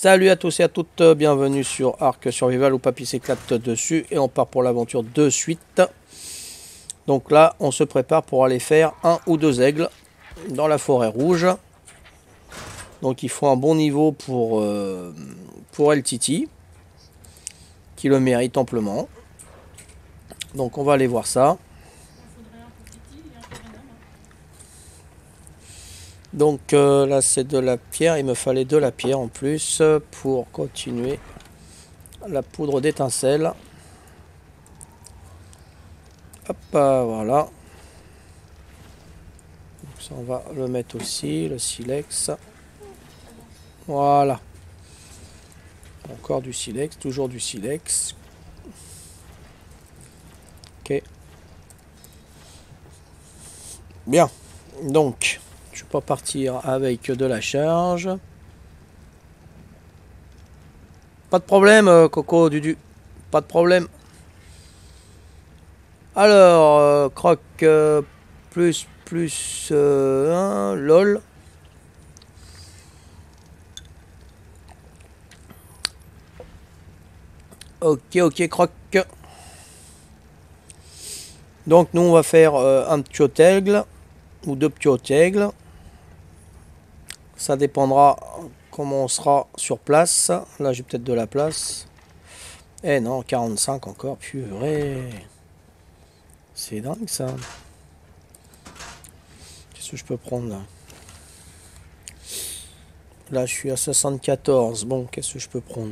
Salut à tous et à toutes, bienvenue sur Ark Survival où Papy s'éclate dessus et on part pour l'aventure de suite. Donc là, on se prépare pour aller faire un ou deux aigles dans la forêt rouge. Donc il faut un bon niveau pour El Titi, qui le mérite amplement. Donc on va aller voir ça. Donc là c'est de la pierre, il me fallait de la pierre en plus pour continuer la poudre d'étincelle. Hop, voilà. Donc ça on va le mettre aussi, le silex. Voilà. Encore du silex, toujours du silex. Ok. Bien. Donc, je peux pas partir avec de la charge. Pas de problème, Coco, Dudu. Pas de problème. Alors, croc plus 1, lol. Ok, croc. Donc, nous, on va faire un ptiotègle ou deux ptiotègles. Ça dépendra comment on sera sur place. Là, j'ai peut-être de la place. Eh non, 45 encore. Purée. C'est dingue, ça. Qu'est-ce que je peux prendre, là? Là, je suis à 74. Bon, qu'est-ce que je peux prendre?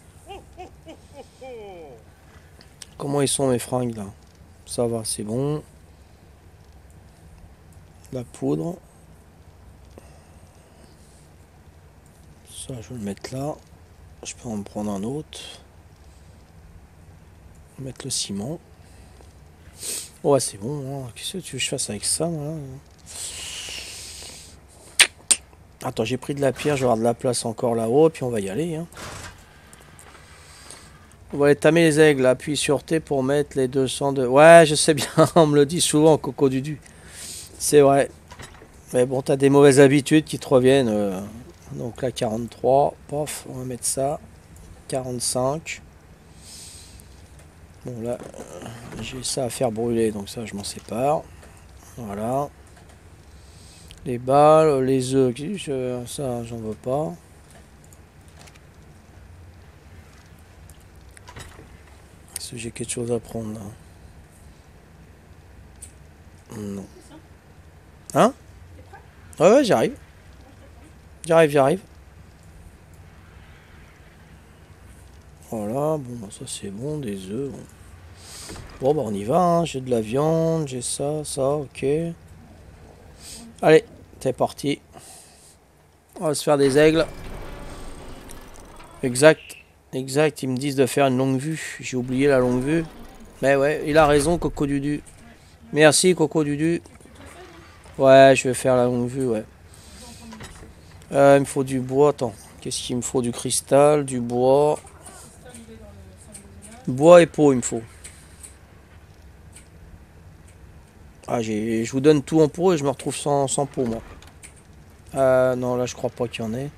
Comment ils sont, mes fringues, là? Ça va, c'est bon. La poudre. Ça, je vais le mettre là. Je peux en prendre un autre. Mettre le ciment. Ouais, c'est bon. Hein. Qu'est-ce que tu veux que je fasse avec ça, moi, là? Attends, j'ai pris de la pierre. Je vais avoir de la place encore là-haut. Puis on va y aller. Hein. On va aller tamer les aigles. Appuie sur T pour mettre les 202. Ouais, je sais bien. On me le dit souvent, Coco Dudu. C'est vrai. Mais bon, t'as des mauvaises habitudes qui te reviennent. Donc là, 43. Pof, on va mettre ça. 45. Bon là, j'ai ça à faire brûler, donc ça je m'en sépare. Voilà. Les balles, les œufs, ça j'en veux pas. Est-ce que j'ai quelque chose à prendre là? Non. Hein? Ouais, j'arrive. J'arrive. Voilà, bon, ça c'est bon, des œufs. Bon, bah on y va, hein. J'ai de la viande, j'ai ça, ok. Allez, c'est parti. On va se faire des aigles. Exact, ils me disent de faire une longue vue. J'ai oublié la longue vue. Mais ouais, il a raison, Coco Dudu. Merci, Coco Dudu. Ouais, je vais faire la longue vue, ouais. Il me faut du bois, attends. Qu'est-ce qu'il me faut? Du cristal, du bois. Bois et peau, il me faut. Ah, je vous donne tout en peau et je me retrouve sans peau, moi. Non, là, je crois pas qu'il y en ait.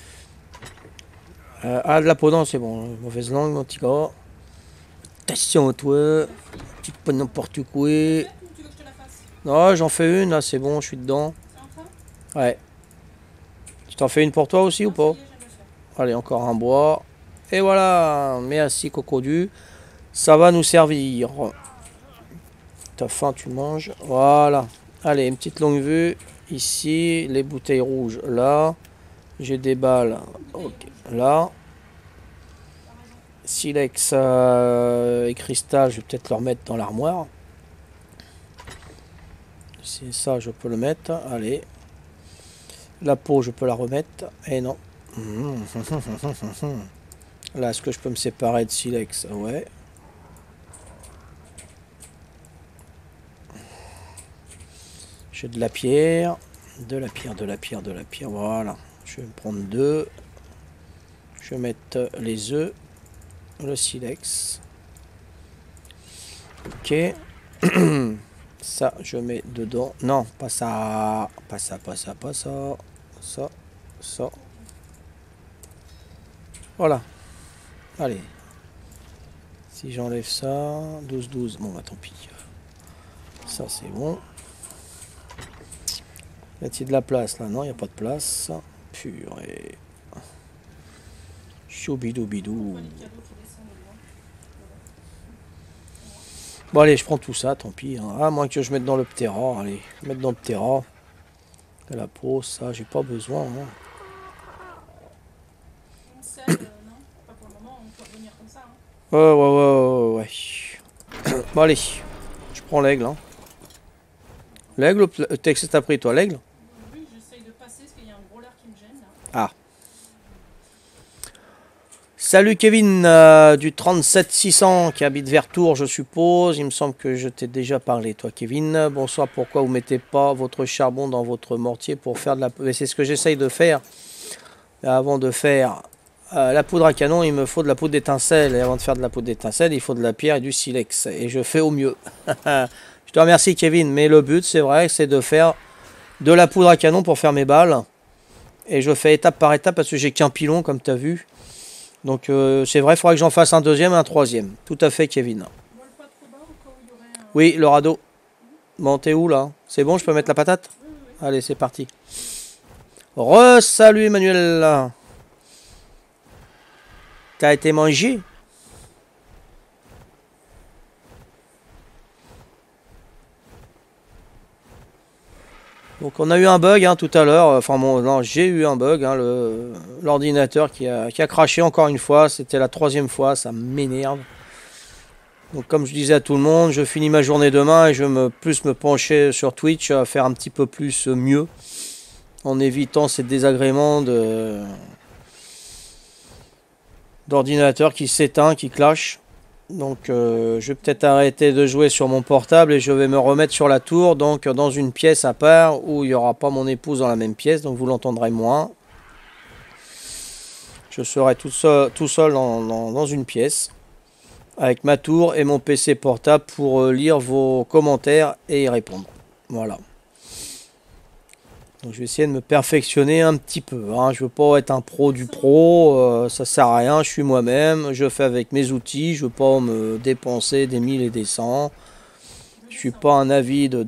De la peau, non, c'est bon. Mauvaise langue, mon petit gars. Attention, toi. Tu peux n'importe quoi. Non, j'en fais une, là, c'est bon, je suis dedans. Ouais. Tu t'en fais une pour toi aussi ou pas? Allez, encore un bois. Et voilà. Merci, Cocodu. Ça va nous servir. T'as faim, tu manges. Voilà. Allez, une petite longue vue. Ici, les bouteilles rouges, là. J'ai des balles. Ok, là. Silex et cristal, je vais peut-être le remettre dans l'armoire. C'est ça, je peux le mettre. Allez. La peau, je peux la remettre. Et non. Là, est-ce que je peux me séparer de silex? Ouais. J'ai de la pierre. De la pierre. Voilà. Je vais me prendre deux. Je vais mettre les œufs. Le silex. Ok. Ça, je mets dedans. Non, pas ça. Pas ça. Ça. Voilà. Allez. Si j'enlève ça, 12-12. Bon, bah tant pis. Ça, c'est bon. Y a-t-il de la place là? Non, il n'y a pas de place. Purée. Choubidou bidou. Bon, allez, je prends tout ça, tant pis. Hein. À moins que je mette dans le Ptera. Allez, mettre dans le Ptera. La peau, ça, j'ai pas besoin. Hein. Ouais. Bon, allez. Je prends l'aigle. Hein. L'aigle, le texte t'as pris, toi, l'aigle? Oui, j'essaye de passer parce qu'il y a un gros lard qui me gêne. Là. Ah. Salut Kevin du 37600 qui habite vers Tours, je suppose. Il me semble que je t'ai déjà parlé, toi, Kevin. Bonsoir, pourquoi vous mettez pas votre charbon dans votre mortier pour faire de la... C'est ce que j'essaye de faire. Avant de faire la poudre à canon, il me faut de la poudre d'étincelle. Et avant de faire de la poudre d'étincelle, il faut de la pierre et du silex. Et je fais au mieux. Je te remercie, Kevin. Mais le but, c'est vrai, c'est de faire de la poudre à canon pour faire mes balles. Et je fais étape par étape parce que j'ai qu'un pilon, comme tu as vu. Donc c'est vrai, il faudrait que j'en fasse un deuxième et un troisième. Tout à fait, Kevin. Oui, le radeau. Bon, t'es où là? C'est bon, je peux mettre la patate? Allez, c'est parti. Re-salut Emmanuel. T'as été mangé? Donc on a eu un bug hein, tout à l'heure. Enfin bon, non, j'ai eu un bug. Hein, l'ordinateur qui a craché encore une fois. C'était la troisième fois. Ça m'énerve. Donc comme je disais à tout le monde, je finis ma journée demain et je vais plus me pencher sur Twitch à faire un petit peu plus mieux. En évitant ces désagréments d'ordinateur qui s'éteint, qui clash. Donc je vais peut-être arrêter de jouer sur mon portable et je vais me remettre sur la tour, donc dans une pièce à part où il n'y aura pas mon épouse dans la même pièce, donc vous l'entendrez moins. Je serai tout seul dans une pièce avec ma tour et mon PC portable pour lire vos commentaires et y répondre. Voilà. Donc je vais essayer de me perfectionner un petit peu. Hein. Je veux pas être un pro du pro, ça sert à rien. Je suis moi-même, je fais avec mes outils. Je veux pas me dépenser des 1000 et des 100. Je suis pas un avide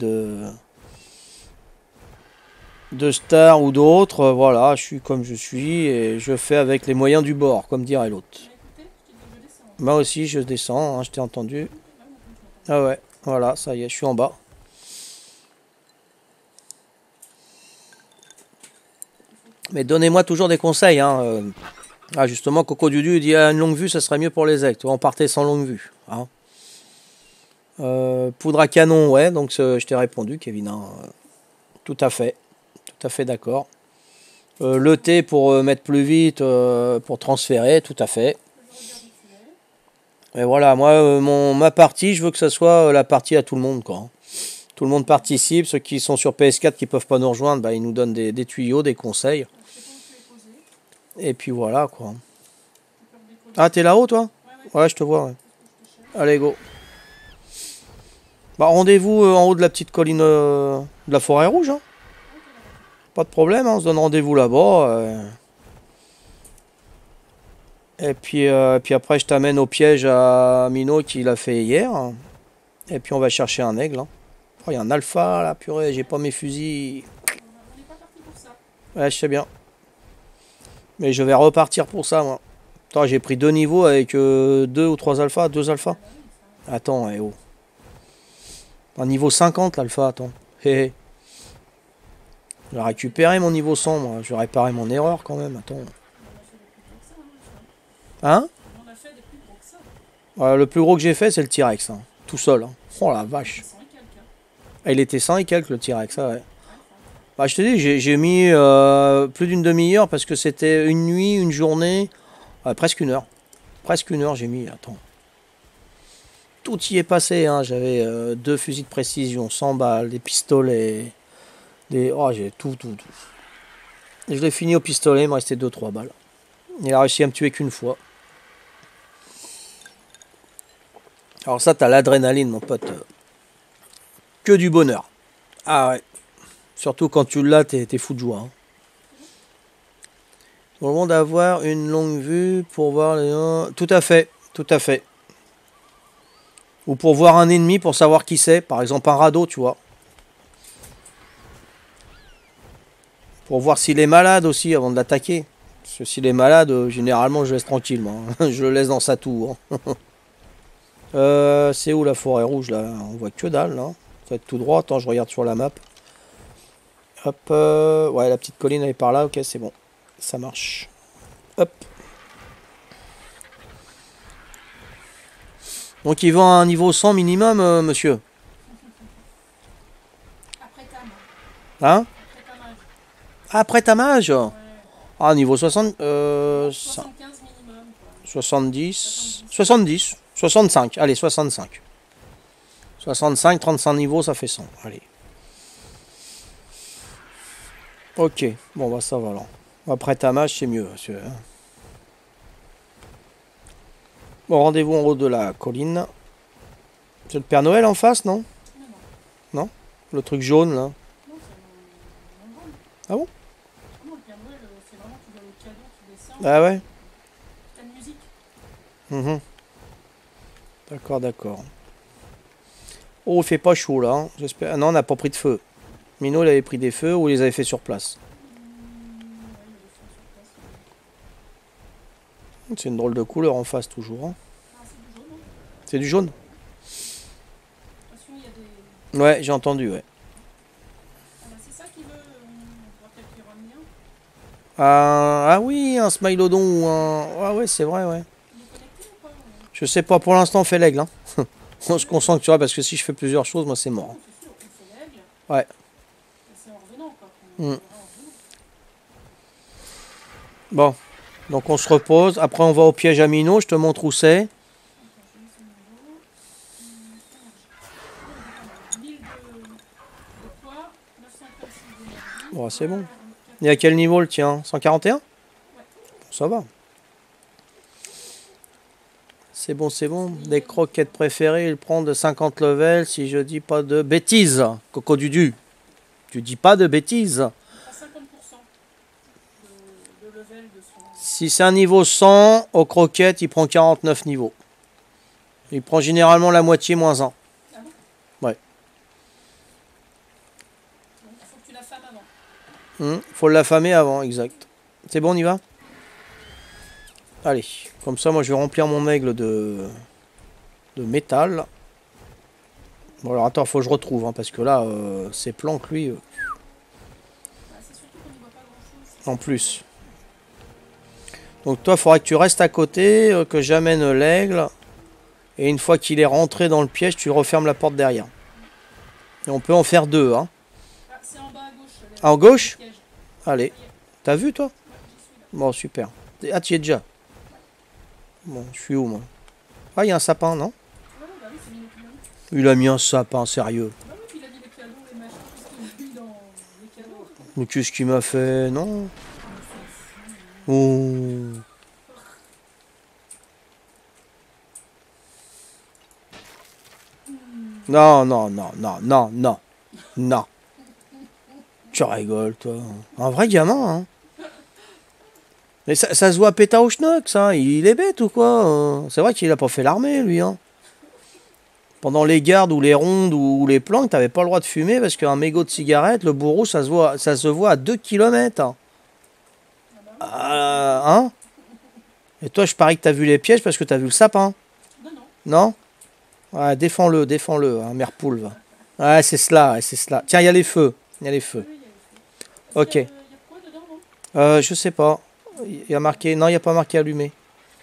de stars ou d'autres. Voilà, je suis comme je suis et je fais avec les moyens du bord, comme dirait l'autre. Moi aussi, je descends. Hein, je t'ai entendu. Ah ouais, voilà, ça y est, je suis en bas. Mais donnez-moi toujours des conseils. Hein. Ah, justement, Coco Dudu dit une longue vue, ça serait mieux pour les aigles. On partait sans longue vue. Hein. Poudre à canon, ouais. Donc je t'ai répondu, Kevin. Hein. Tout à fait d'accord. Le T pour mettre plus vite, pour transférer, tout à fait. Et voilà, moi, ma partie, je veux que ça soit la partie à tout le monde, quoi. Hein. Tout le monde participe. Ceux qui sont sur PS4 qui peuvent pas nous rejoindre, bah, ils nous donnent des tuyaux, des conseils. Et puis voilà quoi. Ah, t'es là-haut toi? Ouais, je te vois. Ouais. Allez, go. Bah, rendez-vous en haut de la petite colline de la forêt rouge. Hein. Pas de problème, hein, on se donne rendez-vous là-bas. Et puis après, je t'amène au piège à Mino qui l'a fait hier. Et puis on va chercher un aigle. Hein. Oh, il y a un alpha là, purée, j'ai pas mes fusils. Ouais, je sais bien. Mais je vais repartir pour ça, moi. Attends, j'ai pris 2 niveaux avec 2 ou 3 alphas, 2 alphas. Attends, eh oh. Un niveau 50 l'alpha, attends. Hé hé. Je vais récupérer mon niveau 100, moi. Je vais réparer mon erreur quand même, attends. Hein? Le plus gros que j'ai fait, c'est le T-Rex. Hein. Tout seul. Hein. Oh la vache. Ah, il était 100 et quelques le T-Rex, ça ouais. Bah, je te dis, j'ai mis plus d'une demi-heure parce que c'était une nuit, une journée, presque une heure. Presque une heure j'ai mis, attends. Tout y est passé, hein. J'avais 2 fusils de précision, 100 balles, des pistolets, Oh, j'ai tout. Et je l'ai fini au pistolet, il me restait 2-3 balles. Il a réussi à me tuer qu'une fois. Alors ça, t'as l'adrénaline, mon pote. Que du bonheur. Ah ouais. Surtout quand tu l'as, t'es fou de joie. Hein. Au moment d'avoir une longue vue pour voir les... Tout à fait, tout à fait. Ou pour voir un ennemi, pour savoir qui c'est. Par exemple un radeau, tu vois. Pour voir s'il est malade aussi avant de l'attaquer. Parce que s'il est malade, généralement je laisse tranquille, moi. Je le laisse dans sa tour. C'est où la forêt rouge là? On voit que dalle là. Ça va être tout droit. Attends, je regarde sur la map. Hop, ouais, la petite colline elle est par là. Ok, c'est bon. Ça marche. Hop. Donc il vend à un niveau 100 minimum, monsieur. Après ta main. Hein? Après ta mage. Après ta mage? Ouais. Ah, niveau 60... 75 minimum. Quoi. 70... 70. 65. Allez, 65. 65, 35 niveaux, ça fait 100. Allez. Ok. Bon, bah ça va alors. Après ta mage, c'est mieux. Bon, rendez-vous en haut de la colline. C'est le Père Noël en face, non? Non. Non? Le truc jaune, là. Non, c'est un rôle. Ah bon? Non, le Père Noël, c'est vraiment tu donnes le cadeau, tu descends. Ah ouais? T'as une musique. Mhm. D'accord, d'accord. Oh, il fait pas chaud, là. Hein. J'espère... Ah non, on n'a pas pris de feu. Mino, il avait pris des feux ou il les avait fait sur place? C'est une drôle de couleur en face, toujours. Hein. Ah, c'est du jaune, hein. C'est du jaune? Attention, il y a des... Ouais, j'ai entendu, ouais. Ah, bah, c'est ça qu'il veut. On pourra peut-être lui ramener un. Ah oui, un Smilodon ou un... Ah ouais, c'est vrai, ouais. Il est connecté ou pas? Je sais pas, pour l'instant, on fait l'aigle. Hein. On se concentre, tu vois, parce que si je fais plusieurs choses, moi, c'est mort. Non, c'est sûr, on fait l'aigle. Ouais. C'est en revenant, quoi. Mm. On verra en revenant. Bon, donc on se repose. Après, on va au piège à Mino. Je te montre où c'est. Attends, je mets son niveau. Énergie. 1000 de poids, 936 d'énergie. Bon, c'est bon. Et à quel niveau le tien? 141? Ouais. Ça va. C'est bon, c'est bon. Des croquettes préférées, il prend de 50 levels, si je dis pas de bêtises. Coco Dudu. Tu dis pas de bêtises. À 50% de level de son... Si c'est un niveau 100, aux croquettes, il prend 49 niveaux. Il prend généralement la moitié moins 1. Ah bon? Ouais. Donc il faut que tu la fames avant. Faut l'affamer avant, exact. C'est bon, on y va? Allez, comme ça, moi, je vais remplir mon aigle de métal. Bon, alors, attends, faut que je retrouve, hein, parce que là, ces planques, lui, Bah, c'est surtout qu'on n'y voit pas grand-chose. en plus. Donc, toi, il faudra que tu restes à côté, que j'amène l'aigle. Et une fois qu'il est rentré dans le piège, tu refermes la porte derrière. Et on peut en faire deux, hein. Ah, c'est en bas à gauche. À gauche? Piège. Allez. T'as vu, toi? Ouais, j'y suis là. Bon, super. Ah, tu y es déjà? Bon, je suis où, moi? Ah, il y a un sapin, non? Ouais, bah oui, c'est mis le piano. Il a mis un sapin, sérieux. Bah oui, puis il a mis les cadeaux, les machins, tout ce qu'il a mis dans les cadeaux. Mais qu'est-ce qu'il m'a fait? Non? Oh. Non, non, non, non, non, non, non. Tu rigoles, toi. Un vrai gamin, hein. Mais ça se voit à péta au schnock, ça. Il est bête ou quoi? C'est vrai qu'il a pas fait l'armée, lui, hein. Pendant les gardes ou les rondes ou les planques, t'avais pas le droit de fumer parce qu'un mégot de cigarette, le bourreau, ça se voit à 2 km. Hein? Et toi, je parie que t'as vu les pièges parce que t'as vu le sapin. Non, non. Non? Ouais, défends-le, hein, mère poule. Va. Ouais, c'est cela, ouais, c'est cela. Tiens, il y a les feux. Il y a les feux. Oui, il y a les feux. Ok. Il y a quoi dedans, non? Je sais pas. Il y a marqué... Non, il n'y a pas marqué allumé.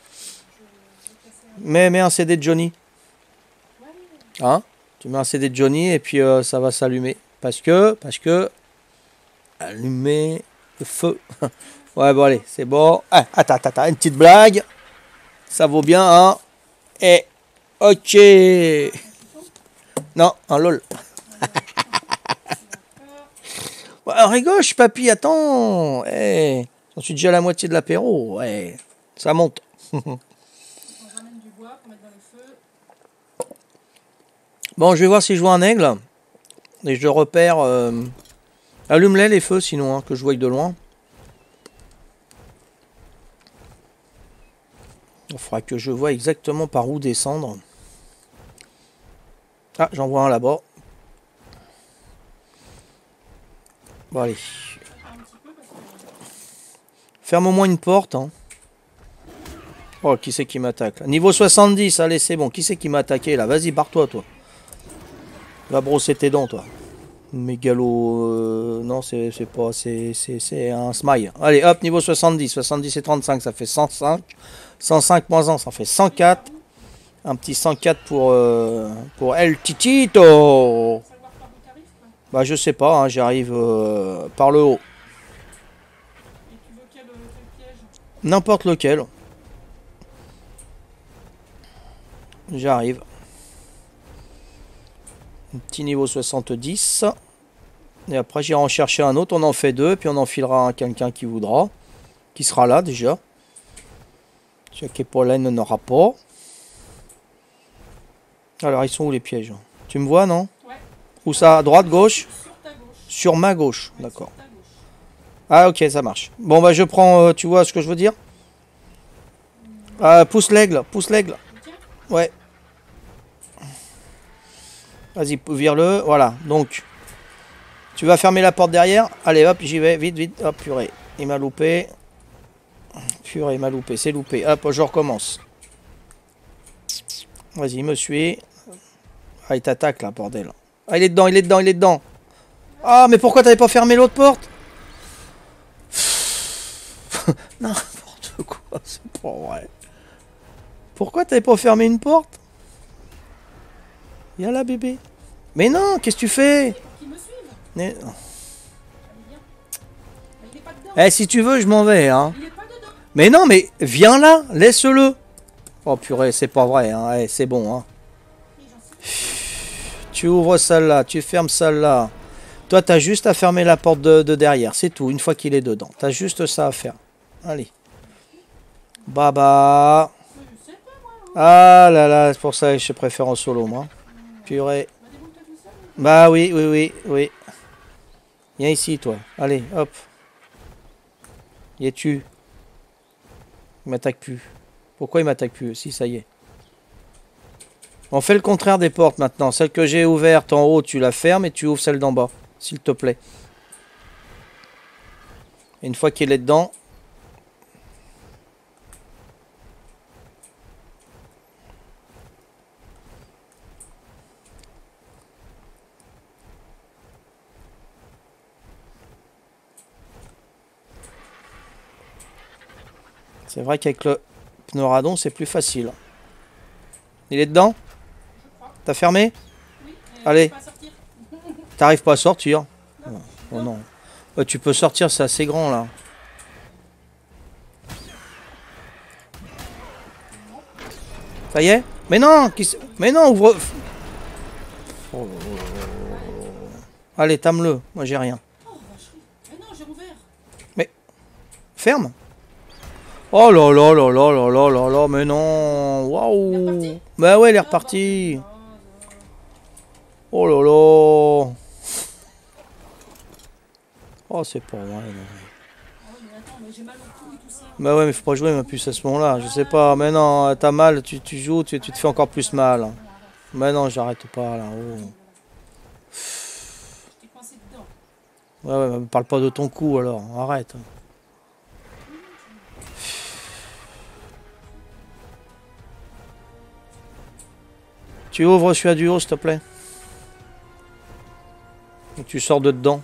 Mets un CD de Johnny. Hein? Tu mets un CD de Johnny et puis ça va s'allumer. Parce que... Allumer le feu. Ouais, bon, allez, c'est bon. Ah, attends, une petite blague. Ça vaut bien, hein? Et... Ok. Non, un lol. Ouais, rigole, papy, attends. Hey, j'en suis déjà à la moitié de l'apéro. Ouais, ça monte. On ramène du bois pour mettre dans le feu. Bon, je vais voir si je vois un aigle. Et je repère... Allume-les les feux sinon, hein, que je voie de loin. Il faudra que je vois exactement par où descendre. Ah, j'en vois un là-bas. Bon, allez. Ferme au moins une porte. Hein. Oh, qui c'est qui m'attaque? Niveau 70, allez, c'est bon. Qui c'est qui m'a attaqué là? Vas-y, barre-toi, toi. Va brosser tes dents, toi. Mégalo... non, c'est pas... C'est un smile. Allez, hop, niveau 70. 70 et 35, ça fait 105. 105 moins 1, ça fait 104. Un petit 104 pour El Titito. Bah, je sais pas, hein, j'arrive par le haut. N'importe lequel. J'arrive. Un petit niveau 70. Et après, j'irai en chercher un autre. On en fait deux. Puis on en filera à quelqu'un qui voudra. Qui sera là déjà. Chaque Pollen n'en aura pas. Alors, ils sont où les pièges? Tu me vois, non? Ouais. Où ça? À droite, gauche? Sur ta gauche. Sur ma gauche. Ouais, d'accord. sur ta gauche. Ah, ok, ça marche. Bon, bah, je prends... tu vois ce que je veux dire? Pousse l'aigle. Pousse l'aigle. Ouais. Vas-y, vire-le. Voilà. Donc, tu vas fermer la porte derrière. Allez, hop, j'y vais. Vite, vite. Hop, purée. Il m'a loupé. Purée, il m'a loupé. C'est loupé. Hop, je recommence. Vas-y, me suis. Ah, il t'attaque, là, bordel. Ah, il est dedans, il est dedans, il est dedans. Ah, mais pourquoi t'avais pas fermé l'autre porte? N'importe quoi, c'est pas vrai. Pourquoi t'avais pas fermé une porte? Viens là, bébé. Mais non, qu'est-ce que tu fais? Qui me suivent. Mais... Il est pas dedans. Eh, si tu veux, je m'en vais, hein. Il est pas dedans. Mais non, mais viens là, laisse-le. Oh purée, c'est pas vrai, hein. Eh, c'est bon, hein. Tu ouvres celle-là, tu fermes celle-là. Toi, t'as juste à fermer la porte de derrière, c'est tout, une fois qu'il est dedans. T'as juste ça à faire. Allez. Baba. Ah là là, c'est pour ça que je préfère en solo, moi. Purée. Bah oui, oui, oui, oui. Viens ici, toi. Allez, hop. Y es-tu? Il m'attaque plus. Pourquoi il m'attaque plus? Si, ça y est. On fait le contraire des portes maintenant. Celle que j'ai ouverte en haut, tu la fermes et tu ouvres celle d'en bas. S'il te plaît. Et une fois qu'il est dedans... C'est vrai qu'avec le pneuradon, c'est plus facile. Il est dedans? T'as fermé? Oui, allez. Pas t'arrives pas à sortir? Non. Oh non. Tu peux sortir, c'est assez grand là. Ça y est? Mais non! Mais non, ouvre... Oh. Allez, tame-le. Moi, j'ai rien. Oh, mais non, j'ai ouvert. Mais... Ferme! Oh là là là là là là là là, mais non! Waouh! Bah ouais, il est reparti! Oh là là! Oh, c'est pas vrai. Bah ouais, mais faut pas jouer ma puce à ce moment-là. Je sais pas, mais non, t'as mal, tu joues, tu te fais encore plus mal. Mais non, j'arrête pas là. Oh. Ouais, ouais, me parle pas de ton coup alors, arrête. Tu ouvres celui-là du haut, s'il te plaît. Et tu sors de dedans.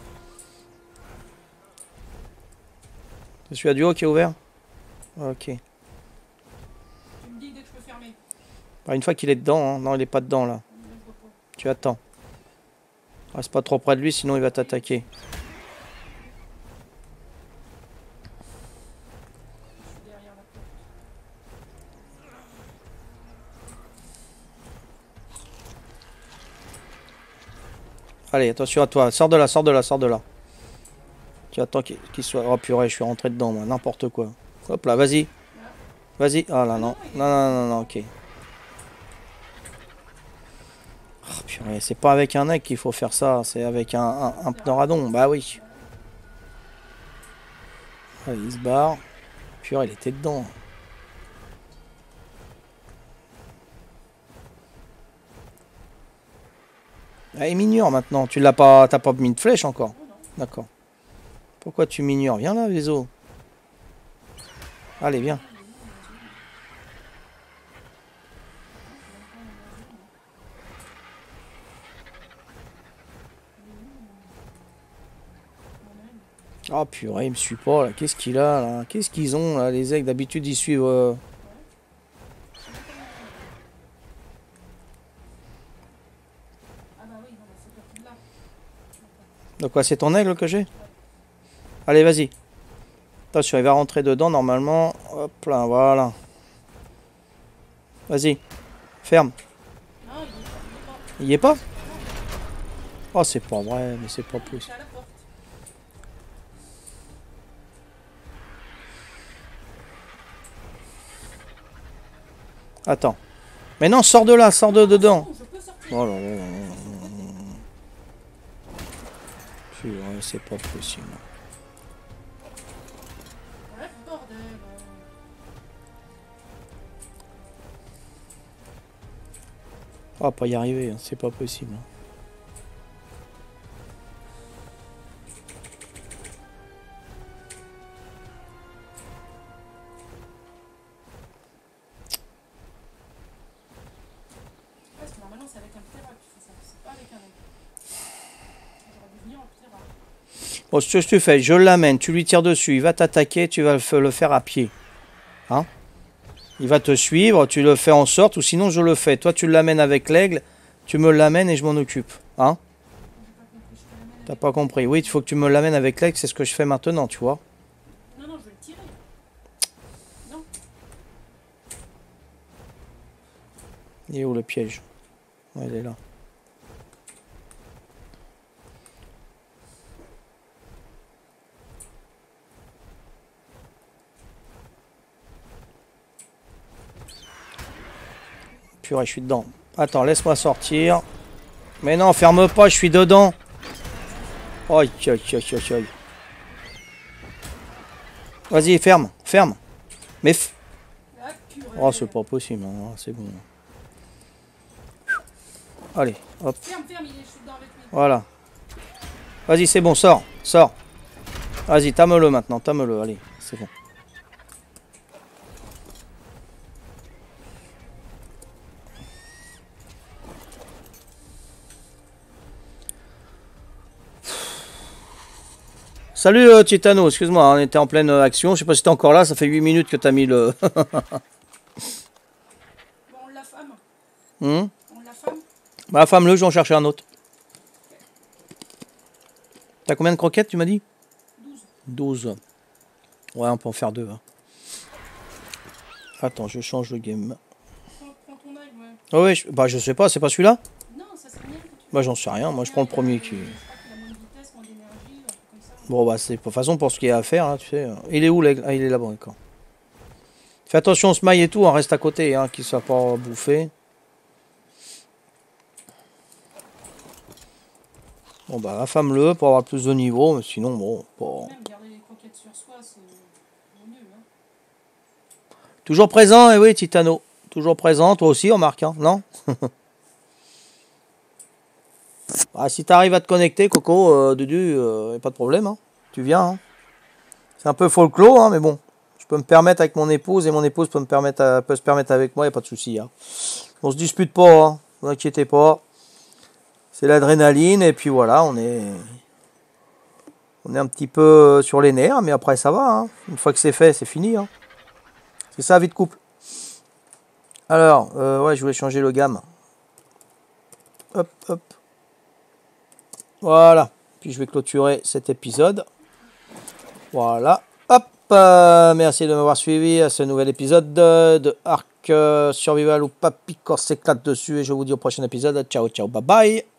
C'est celui-là du haut qui est ouvert? Ok. Tu me dis dès que je peux fermer. Bah, une fois qu'il est dedans, hein. Non, il est pas dedans là. Tu attends. Reste pas trop près de lui, sinon il va t'attaquer. Allez, attention à toi. Sors de là, sors de là, sors de là. Tu attends qu'il soit... Oh purée, je suis rentré dedans, moi. N'importe quoi. Hop là, vas-y. Vas-y. Ah là, non. Non, non, non, non, ok. Oh, purée, c'est pas avec un aigle qu'il faut faire ça. C'est avec un pneuradon. Bah oui. Allez, il se barre. Purée, il était dedans. Ah, il m'ignore maintenant. Tu l'as pas, t'as pas mis de flèche encore. Non, non. D'accord. Pourquoi tu m'ignores? Viens là, Vezo. Allez, viens. Ah purée, il me suit pas là. Qu'est-ce qu'il a là? Qu'est-ce qu'ils ont là, les aigles? D'habitude ils suivent. Ah bah oui, non, bah, c'est parti de là. De quoi, c'est ton aigle que j'ai? Allez, vas-y. Attention, il va rentrer dedans normalement. Hop là, voilà. Vas-y. Ferme. Non, il est pas. Il y est pas? Oh, c'est pas vrai, mais c'est pas Il est possible. à la porte. Attends. Mais non, sors de là, sors de dedans. Oh, je peux sortir. Oh là là là là. Purée, c'est pas possible. Ouais, bordel. On va pas y arriver, hein, c'est pas possible. Parce que normalement, c'est avec un ptérac qu'il faut ça. C'est pas avec un aigle. J'aurais dû venir en ptérac. Bon, ce que tu fais, je l'amène, tu lui tires dessus, il va t'attaquer, tu vas le faire à pied. Hein? Il va te suivre, tu le fais en sorte, ou sinon je le fais. Toi, tu l'amènes avec l'aigle, tu me l'amènes et je m'en occupe. Hein? J'ai pas compris. Je te l'amène T'as avec. pas compris. Oui, il faut que tu me l'amènes avec l'aigle, c'est ce que je fais maintenant, tu vois. Non, non, je vais le tirer. Non. Il est où le piège? Ouais, il est là. Purée, je suis dedans. Attends, laisse-moi sortir. Mais non, ferme pas, je suis dedans. Aïe, aïe, aïe, aïe, aïe. Vas-y, ferme, ferme. Mais... Ah, purée. Oh, c'est pas possible, hein, c'est bon. Allez, hop, Ferme, ferme, je suis dedans avec lui. voilà. Vas-y, c'est bon, sors, sors. Vas-y, tame-le maintenant, tame-le, allez, c'est bon. Salut Titano, excuse-moi, on était en pleine action. Je sais pas si t'es encore là, ça fait 8 minutes que t'as mis le... Bon, on l'affame. Hmm. On l'affame. Bah, femme-le, je vais en chercher un autre. T'as combien de croquettes, tu m'as dit? 12. 12. Ouais, on peut en faire 2. Hein. Attends, je change le game. Prends ton aigle, ouais. Oh ouais, bah je sais pas, c'est pas celui-là? Non, ça serait bien que tu. Bah j'en sais rien, moi je prends le premier qui... Je crois qu'il a moins de vitesse, moins d'énergie, un truc comme ça. Bon bah c'est de toute façon pour ce qu'il y a à faire, là, tu sais. Il est où l'aigle? Ah, il est là-bas, d'accord. Fais attention au smile et tout, hein, reste à côté, hein, qu'il soit pas bouffé. Bon bah affame-le pour avoir plus de niveau, mais sinon bon... Bon. Même garder les croquettes sur soi, c'est mieux. Hein. Toujours présent, et oui Titano. Toujours présent, toi aussi remarque, hein, non? Ah, si t'arrives à te connecter, Coco, Dudu, pas de problème, hein. Tu viens, hein. C'est un peu folklore, hein, mais bon. Je peux me permettre avec mon épouse, et mon épouse peut se permettre avec moi, y a pas de souci. Hein. On se dispute pas, hein. Ne vous inquiétez pas. C'est l'adrénaline, et puis voilà, on est un petit peu sur les nerfs, mais après ça va, hein. Une fois que c'est fait, c'est fini, hein. C'est ça, vie de couple. Alors, ouais, je voulais changer le gamme. Hop, hop. Voilà. Puis je vais clôturer cet épisode. Voilà. Hop. Merci de m'avoir suivi à ce nouvel épisode de Ark Survival où Papy Corse s'éclate dessus. Et je vous dis au prochain épisode. Ciao, ciao, bye bye.